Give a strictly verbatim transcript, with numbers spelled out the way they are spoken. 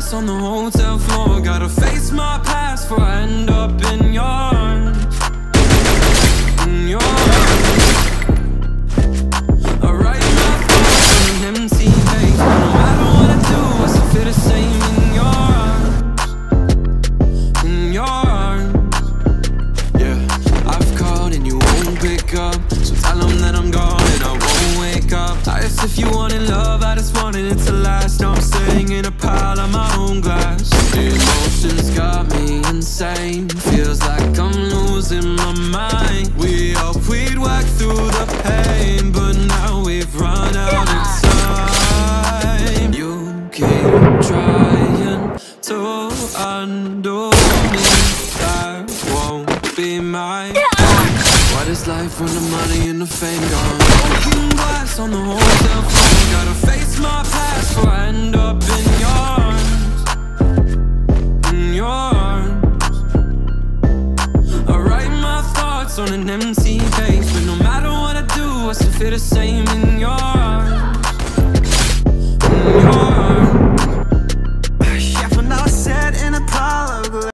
glass on the hotel floor. Gotta face my past before I end up in your arms. In your arms. I write my thoughts on an empty page, but no matter what I do, I still feel the same in your arms. In your arms. Yeah, I've called and you won't pick up, so tell them that I'm gone and I won't wake up. I guess if you wanted love, I just wanted it to last. Now I'm sitting in a pile of my own glass. The emotions got me insane. Feels like I'm losing my mind. We hoped we'd work through the pain, but now we've run out of time. You keep trying to undo me. That won't be mine. What is life when the money and the fame gone? Broken glass on the hotel floor. Gotta face my past before I end up in your arms. In your arms. I write my thoughts on an empty page, but no matter what I do, I still feel the same in your arms.